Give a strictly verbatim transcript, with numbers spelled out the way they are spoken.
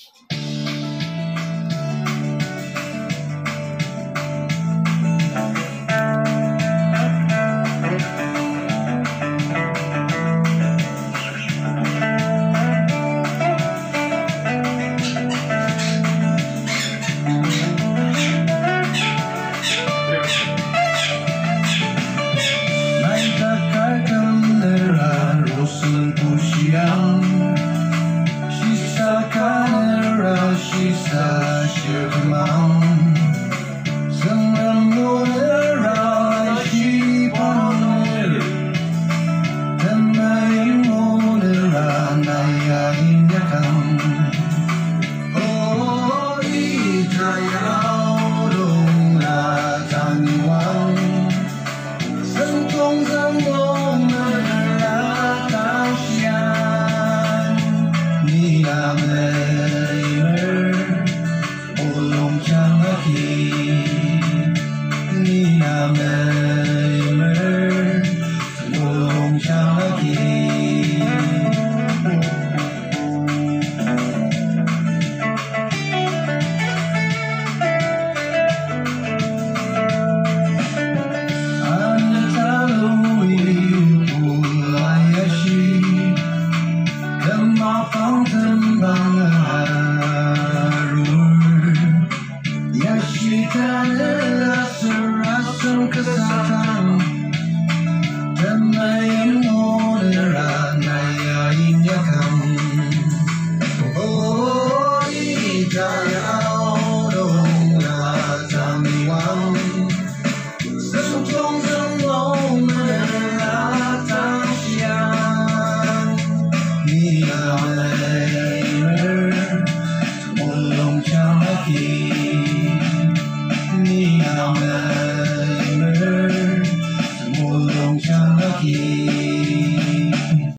Sisa Shirman Sangam Nora Sheep on air Tamayin Nora Naya Inyakan Oh Itayao Dong La Taniwan Santong Santong Nara Tashian Niyame Ni